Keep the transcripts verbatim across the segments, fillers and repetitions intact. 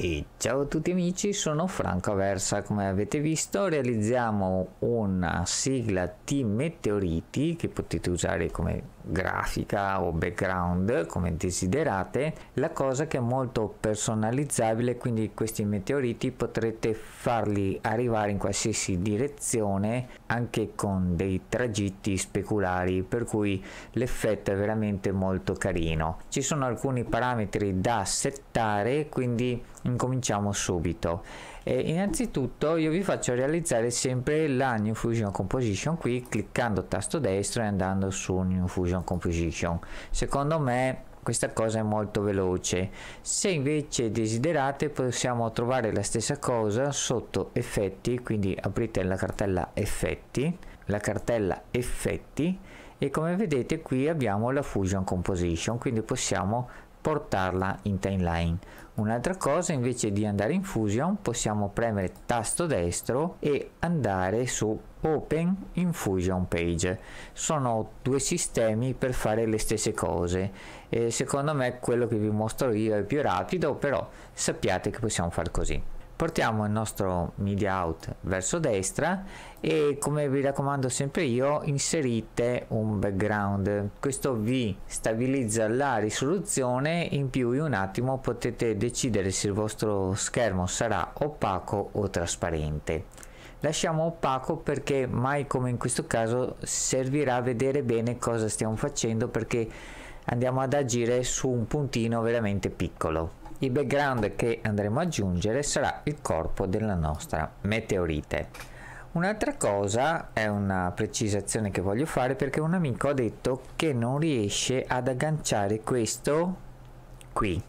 E ciao a tutti amici, sono Franco Aversa. Come avete visto realizziamo una sigla Team Meteoriti che potete usare come grafica o background come desiderate. La cosa che è molto personalizzabile, quindi questi meteoriti potrete farli arrivare in qualsiasi direzione anche con dei tragitti speculari, per cui l'effetto è veramente molto carino. Ci sono alcuni parametri da settare, quindi incominciamo subito. E innanzitutto io vi faccio realizzare sempre la New Fusion Composition qui, cliccando tasto destro e andando su New Fusion Composition. Secondo me questa cosa è molto veloce. Se invece desiderate possiamo trovare la stessa cosa sotto effetti, quindi aprite la cartella effetti, la cartella effetti e come vedete qui abbiamo la Fusion Composition, quindi possiamo portarla in timeline. Un'altra cosa, invece di andare in Fusion possiamo premere tasto destro e andare su Open in Fusion Page. Sono due sistemi per fare le stesse cose e secondo me quello che vi mostro io è più rapido, però sappiate che possiamo fare così. Portiamo il nostro media out verso destra e, come vi raccomando sempre io, inserite un background. Questo vi stabilizza la risoluzione, in più in un attimo potete decidere se il vostro schermo sarà opaco o trasparente. Lasciamo opaco perché mai come in questo caso servirà a vedere bene cosa stiamo facendo, perché andiamo ad agire su un puntino veramente piccolo. Il background che andremo ad aggiungere sarà il corpo della nostra meteorite. Un'altra cosa è una precisazione che voglio fare, perché un amico ha detto che non riesce ad agganciare questo qui.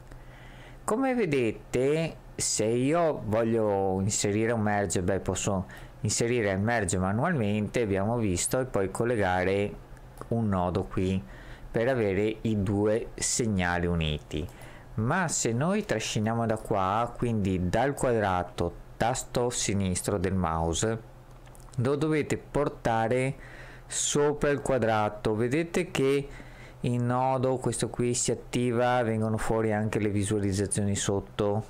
Come vedete, se io voglio inserire un merge, beh, posso inserire il merge manualmente, abbiamo visto, e poi collegare un nodo qui per avere i due segnali uniti. Ma se noi trasciniamo da qua, quindi dal quadrato, tasto sinistro del mouse, lo dovete portare sopra il quadrato. Vedete che il nodo, questo qui, si attiva, vengono fuori anche le visualizzazioni sotto.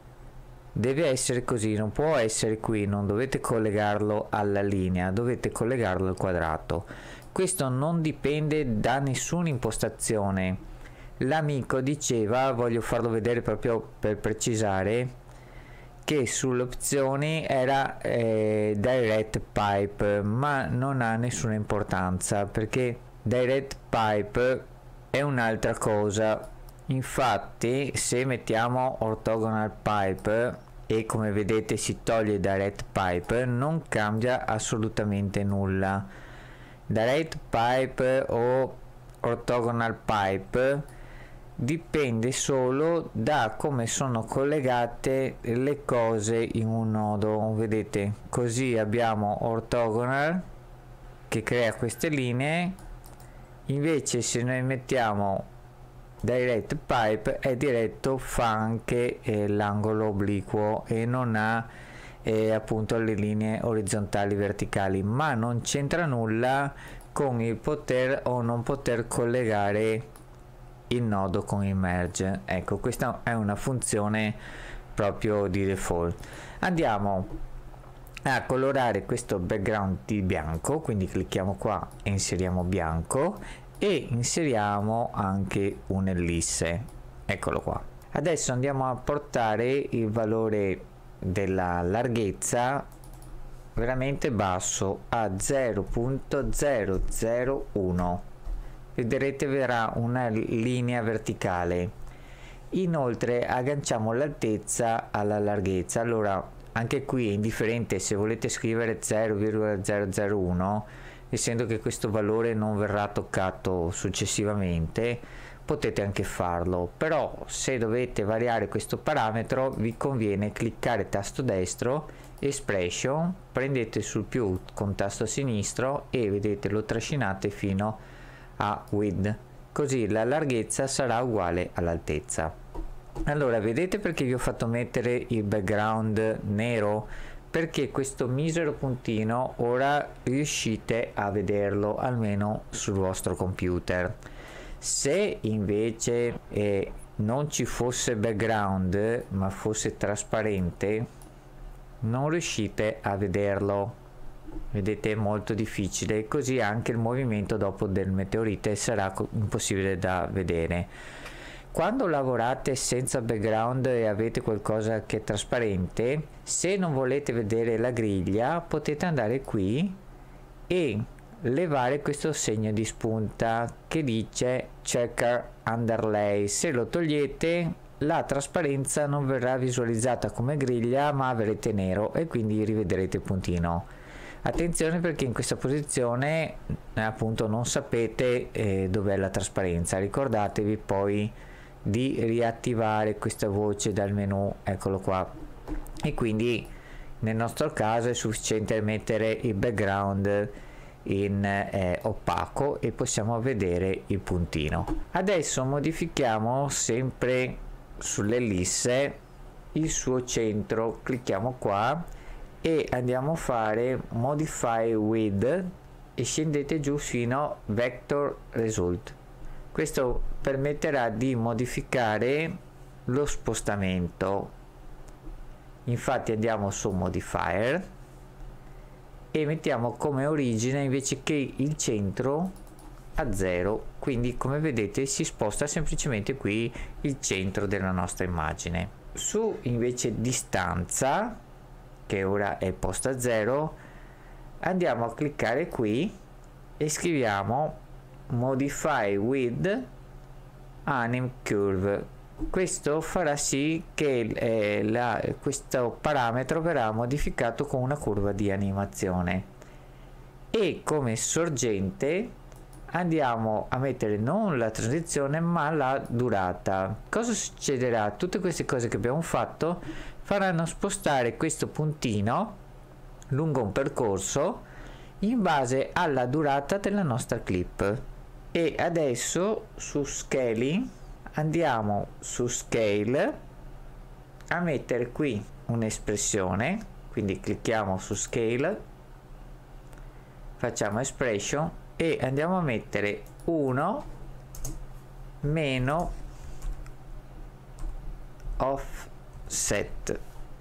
Deve essere così, non può essere qui, non dovete collegarlo alla linea, dovete collegarlo al quadrato. Questo non dipende da nessuna impostazione. L'amico diceva, voglio farlo vedere proprio per precisare, che sulle opzioni era eh, Direct Pipe, ma non ha nessuna importanza perché Direct Pipe è un'altra cosa. Infatti se mettiamo Orthogonal Pipe e come vedete si toglie Direct Pipe, non cambia assolutamente nulla. Direct Pipe o Orthogonal Pipe dipende solo da come sono collegate le cose in un nodo. Vedete, così abbiamo orthogonal che crea queste linee, invece se noi mettiamo direct pipe è diretto, fa anche eh, l'angolo obliquo e non ha eh, appunto le linee orizzontali verticali, ma non c'entra nulla con il poter o non poter collegare il nodo con il merge. Ecco, questa è una funzione proprio di default. Andiamo a colorare questo background di bianco, quindi clicchiamo qua e inseriamo bianco e inseriamo anche un'ellisse. Eccolo qua. Adesso andiamo a portare il valore della larghezza veramente basso a zero virgola zero zero uno. Vedrete verrà una linea verticale. Inoltre agganciamo l'altezza alla larghezza. Allora anche qui è indifferente se volete scrivere zero virgola zero zero uno, essendo che questo valore non verrà toccato successivamente, potete anche farlo, però se dovete variare questo parametro vi conviene cliccare tasto destro, expression, prendete sul più con tasto sinistro e vedete lo trascinate fino a width, così la larghezza sarà uguale all'altezza. Allora vedete perché vi ho fatto mettere il background nero? Perché questo misero puntino ora riuscite a vederlo almeno sul vostro computer. Se invece eh, non ci fosse background ma fosse trasparente, non riuscite a vederlo, vedete, è molto difficile, così anche il movimento dopo del meteorite sarà impossibile da vedere. Quando lavorate senza background e avete qualcosa che è trasparente, se non volete vedere la griglia potete andare qui e levare questo segno di spunta che dice checker underlay. Se lo togliete, la trasparenza non verrà visualizzata come griglia ma avrete nero e quindi rivedrete il puntino. Attenzione, perché in questa posizione appunto non sapete eh, dov'è la trasparenza. Ricordatevi poi di riattivare questa voce dal menu, eccolo qua, e quindi nel nostro caso è sufficiente mettere il background in eh, opaco e possiamo vedere il puntino. Adesso modifichiamo sempre sull'ellisse il suo centro, clicchiamo qua e andiamo a fare modify with e scendete giù fino a vector result. Questo permetterà di modificare lo spostamento. Infatti andiamo su modifier e mettiamo come origine invece che il centro a zero, quindi come vedete si sposta semplicemente qui il centro della nostra immagine. Su invece distanza, che ora è posta a zero, andiamo a cliccare qui e scriviamo modify with anim curve. Questo farà sì che eh, la, questo parametro verrà modificato con una curva di animazione, e come sorgente andiamo a mettere non la transizione ma la durata. Cosa succederà? Tutte queste cose che abbiamo fatto faranno spostare questo puntino lungo un percorso in base alla durata della nostra clip. E adesso su scaling andiamo su scale a mettere qui un'espressione, quindi clicchiamo su scale, facciamo expression e andiamo a mettere uno meno offset.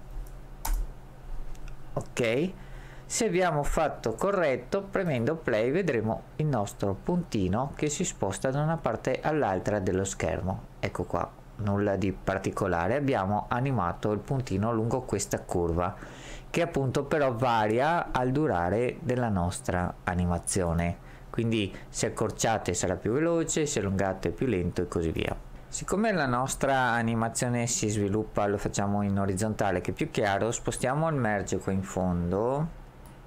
Ok, se abbiamo fatto corretto, premendo play vedremo il nostro puntino che si sposta da una parte all'altra dello schermo. Ecco qua, nulla di particolare, abbiamo animato il puntino lungo questa curva che appunto però varia al durare della nostra animazione, quindi se accorciate sarà più veloce, se allungate più lento e così via. Siccome la nostra animazione si sviluppa, lo facciamo in orizzontale che è più chiaro, spostiamo il merge qua in fondo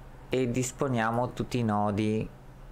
e disponiamo tutti i nodi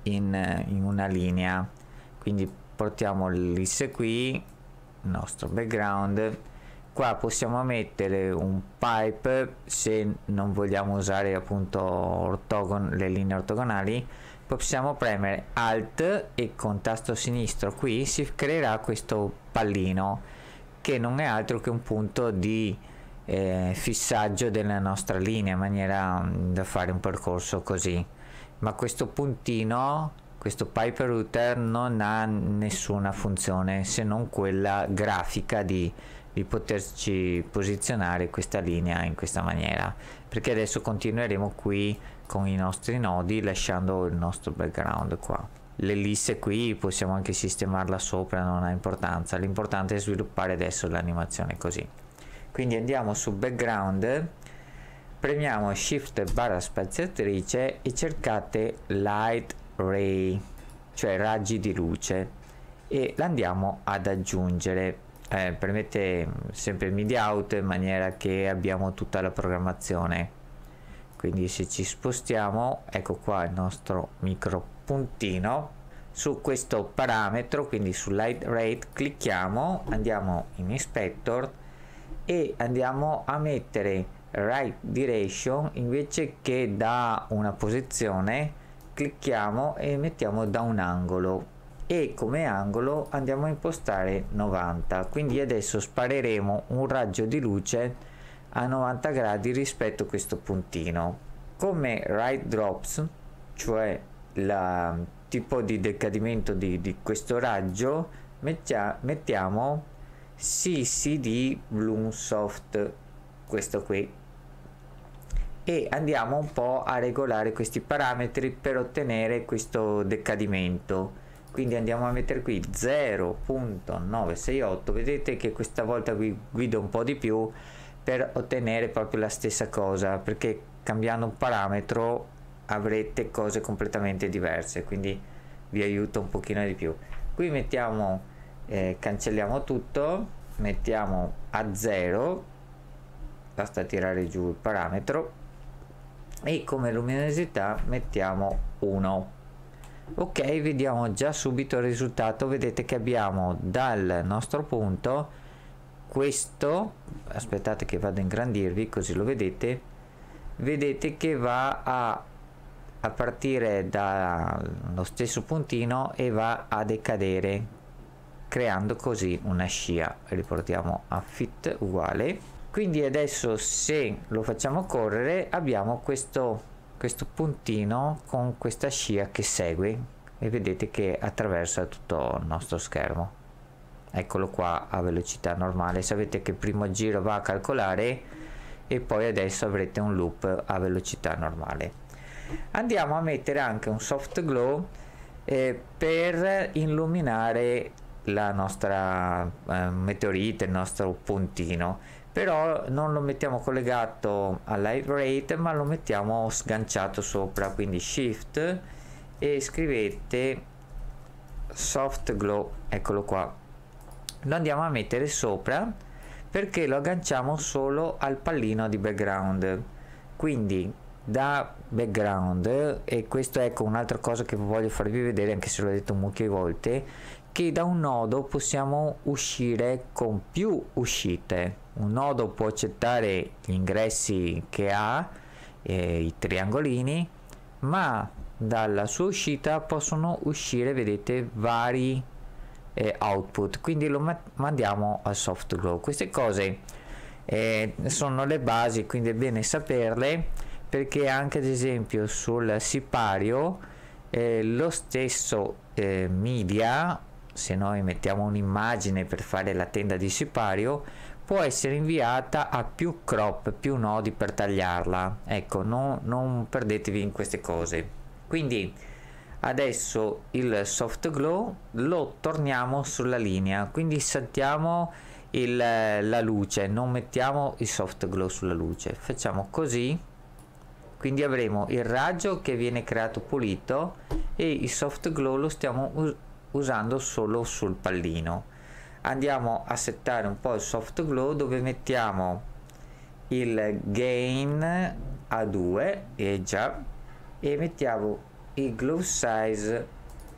in, in una linea, quindi portiamo l'ellisse qui, il nostro background, qua possiamo mettere un pipe se non vogliamo usare appunto ortogon le linee ortogonali, possiamo premere alt e con tasto sinistro qui si creerà questo pallino che non è altro che un punto di Eh, fissaggio della nostra linea in maniera da fare un percorso così, ma questo puntino, questo pipe router non ha nessuna funzione se non quella grafica di, di poterci posizionare questa linea in questa maniera, perché adesso continueremo qui con i nostri nodi lasciando il nostro background qua. L'ellisse qui possiamo anche sistemarla sopra, non ha importanza, l'importante è sviluppare adesso l'animazione così. Quindi andiamo su background, premiamo shift barra spaziatrice e cercate light ray, cioè raggi di luce, e l'andiamo ad aggiungere. Eh, premete sempre il media out in maniera che abbiamo tutta la programmazione, quindi se ci spostiamo, ecco qua il nostro micro puntino su questo parametro, quindi su light rate clicchiamo, andiamo in inspector e andiamo a mettere right direction invece che da una posizione, clicchiamo e mettiamo da un angolo, e come angolo andiamo a impostare novanta, quindi adesso spareremo un raggio di luce a novanta gradi rispetto a questo puntino. Come right drops, cioè il tipo di decadimento di, di questo raggio, mettia, mettiamo C C D Bloomsoft, questo qui, e andiamo un po' a regolare questi parametri per ottenere questo decadimento. Quindi andiamo a mettere qui zero virgola novecentosessantotto, vedete che questa volta vi guido un po' di più per ottenere proprio la stessa cosa, perché cambiando un parametro avrete cose completamente diverse, quindi vi aiuta un pochino di più. Qui mettiamo, eh, cancelliamo tutto, mettiamo a zero, basta tirare giù il parametro, e come luminosità mettiamo uno. Ok, vediamo già subito il risultato. Vedete che abbiamo dal nostro punto questo, aspettate che vado a ingrandirvi così lo vedete, vedete che va a, a partire dallo stesso puntino e va a decadere, creando così una scia. Riportiamo a fit uguale. Quindi adesso se lo facciamo correre abbiamo questo questo puntino con questa scia che segue e vedete che attraversa tutto il nostro schermo. Eccolo qua a velocità normale. Sapete che il primo giro va a calcolare e poi adesso avrete un loop a velocità normale. Andiamo a mettere anche un soft glow eh, per illuminare la nostra eh, meteorite, il nostro puntino, però non lo mettiamo collegato al light rate ma lo mettiamo sganciato sopra, quindi shift e scrivete soft glow, eccolo qua, lo andiamo a mettere sopra perché lo agganciamo solo al pallino di background. Quindi da background, e questo ecco un'altra cosa che voglio farvi vedere, anche se l'ho detto molte volte, che da un nodo possiamo uscire con più uscite. Un nodo può accettare gli ingressi che ha, eh, i triangolini, ma dalla sua uscita possono uscire, vedete, vari eh, output, quindi lo ma mandiamo al soft glow. Queste cose eh, sono le basi, quindi è bene saperle, perché anche ad esempio sul sipario eh, lo stesso eh, media, se noi mettiamo un'immagine per fare la tenda di sipario, può essere inviata a più crop, più nodi per tagliarla. Ecco, no, non perdetevi in queste cose. Quindi adesso il soft glow lo torniamo sulla linea, quindi saltiamo il, la luce, non mettiamo il soft glow sulla luce, facciamo così. Quindi avremo il raggio che viene creato pulito e il soft glow lo stiamo us usando solo sul pallino. Andiamo a settare un po' il soft glow, dove mettiamo il gain a due e già, e mettiamo il glow size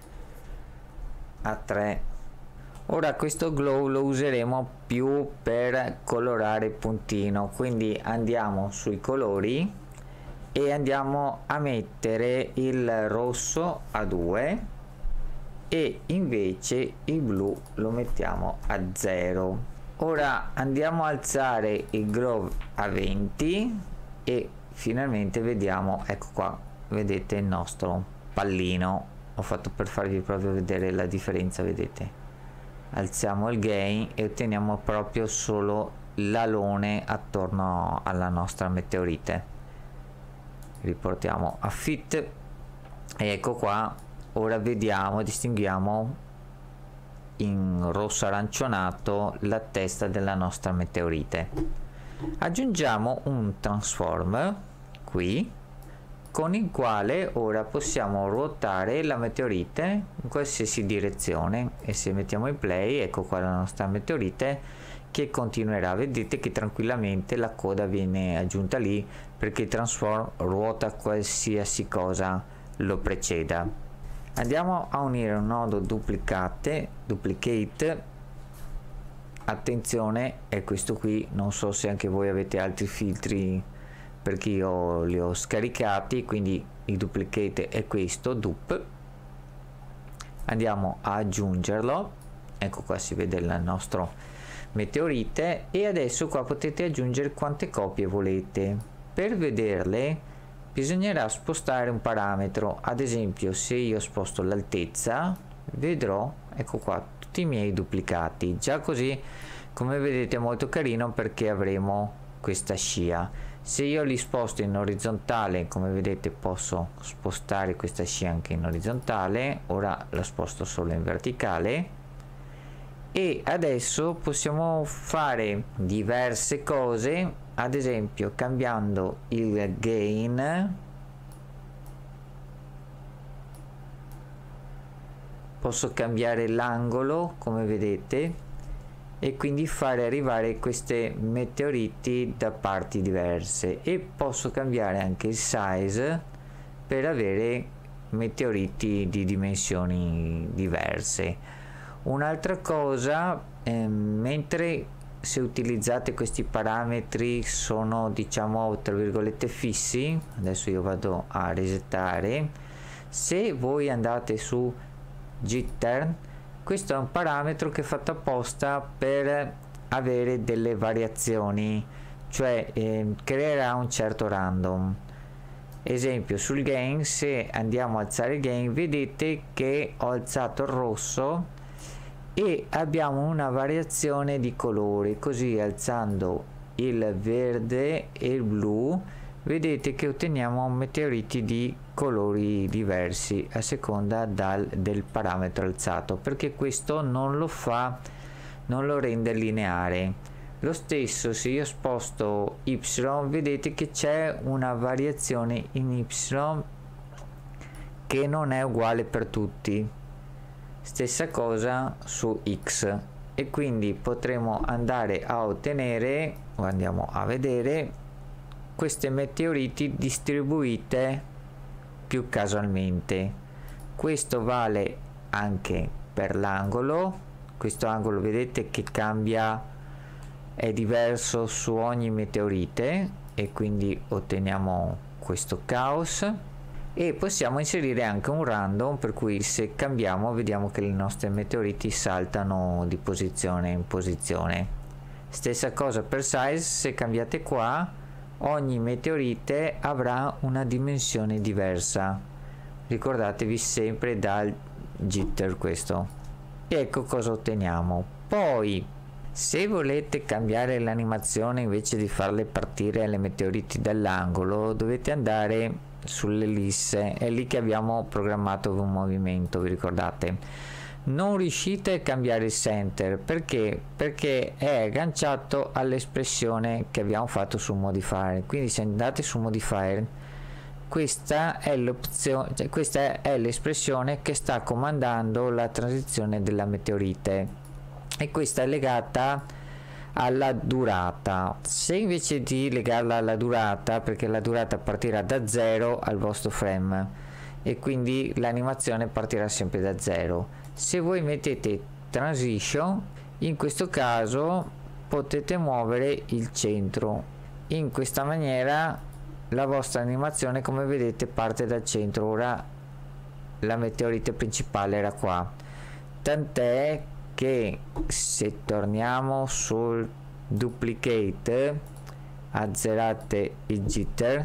a tre. Ora questo glow lo useremo più per colorare il puntino, quindi andiamo sui colori e andiamo a mettere il rosso a due e invece il blu lo mettiamo a zero. Ora andiamo a alzare il glow a venti e finalmente vediamo, ecco qua, vedete il nostro pallino. Ho fatto per farvi proprio vedere la differenza, vedete, alziamo il gain e otteniamo proprio solo l'alone attorno alla nostra meteorite. Riportiamo a fit e ecco qua. Ora vediamo, distinguiamo in rosso arancionato la testa della nostra meteorite. Aggiungiamo un transform qui, con il quale ora possiamo ruotare la meteorite in qualsiasi direzione, e se mettiamo in play, ecco qua la nostra meteorite che continuerà. Vedete che tranquillamente la coda viene aggiunta lì, perché il transform ruota qualsiasi cosa lo preceda. Andiamo a unire un nodo duplicate, duplicate, attenzione, è questo qui, non so se anche voi avete altri filtri, perché io li ho scaricati, quindi il duplicate è questo, dup. Andiamo a aggiungerlo, ecco qua si vede il nostro meteorite, e adesso qua potete aggiungere quante copie volete. Per vederle bisognerà spostare un parametro. Ad esempio, se io sposto l'altezza, vedrò, ecco qua, tutti i miei duplicati. Già così come vedete è molto carino perché avremo questa scia. Se io li sposto in orizzontale, come vedete posso spostare questa scia anche in orizzontale, ora la sposto solo in verticale. E adesso possiamo fare diverse cose, ad esempio cambiando il gain, posso cambiare l'angolo come vedete e quindi fare arrivare queste meteoriti da parti diverse, e posso cambiare anche il size per avere meteoriti di dimensioni diverse. Un'altra cosa, eh, mentre se utilizzate questi parametri sono diciamo tra virgolette fissi, adesso io vado a resettare, se voi andate su jitter, questo è un parametro che è fatto apposta per avere delle variazioni, cioè eh, creerà un certo random. Esempio sul gain, se andiamo a alzare il gain vedete che ho alzato il rosso e abbiamo una variazione di colori, così alzando il verde e il blu vedete che otteniamo meteoriti di colori diversi a seconda dal, del parametro alzato, perché questo non lo fa, non lo rende lineare. Lo stesso se io sposto y vedete che c'è una variazione in y che non è uguale per tutti. Stessa cosa su x, e quindi potremo andare a ottenere o andiamo a vedere queste meteoriti distribuite più casualmente. Questo vale anche per l'angolo, questo angolo vedete che cambia, è diverso su ogni meteorite e quindi otteniamo questo caos. E possiamo inserire anche un random, per cui se cambiamo vediamo che le nostre meteoriti saltano di posizione in posizione. Stessa cosa per size, se cambiate qua ogni meteorite avrà una dimensione diversa, ricordatevi sempre dal jitter questo. E ecco cosa otteniamo. Poi se volete cambiare l'animazione, invece di farle partire le meteoriti dall'angolo dovete andare sull'ellisse, è lì che abbiamo programmato un movimento, vi ricordate? Non riuscite a cambiare il center perché perché è agganciato all'espressione che abbiamo fatto su modifier. Quindi se andate su modifier, questa è l'opzione, cioè questa è l'espressione che sta comandando la transizione della meteorite, e questa è legata alla durata. Se invece di legarla alla durata, perché la durata partirà da zero al vostro frame e quindi l'animazione partirà sempre da zero, se voi mettete transition, in questo caso potete muovere il centro. In questa maniera la vostra animazione, come vedete, parte dal centro. Ora la meteorite principale era qua, tant'è che se torniamo sul duplicate, azzerate il jitter,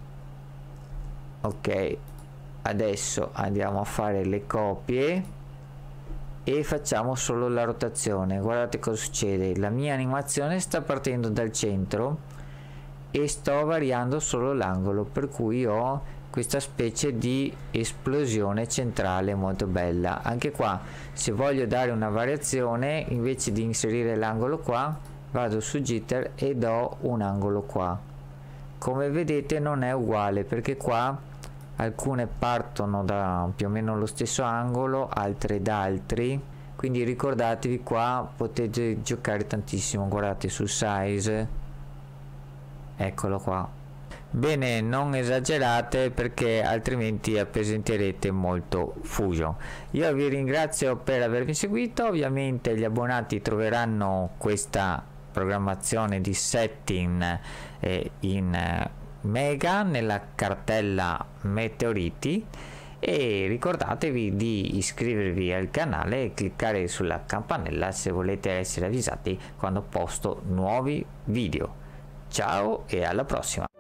ok, adesso andiamo a fare le copie e facciamo solo la rotazione. Guardate cosa succede, la mia animazione sta partendo dal centro e sto variando solo l'angolo, per cui ho questa specie di esplosione centrale molto bella. Anche qua, se voglio dare una variazione, invece di inserire l'angolo qua, vado su jitter e do un angolo qua. Come vedete non è uguale, perché qua alcune partono da più o meno lo stesso angolo, altre da altri, quindi ricordatevi, qua potete giocare tantissimo. Guardate sul size, eccolo qua. Bene, non esagerate perché altrimenti appesantirete molto Fusion. Io vi ringrazio per avermi seguito. Ovviamente gli abbonati troveranno questa programmazione di setting eh, in eh, mega nella cartella meteoriti, e ricordatevi di iscrivervi al canale e cliccare sulla campanella se volete essere avvisati quando posto nuovi video. Ciao e alla prossima!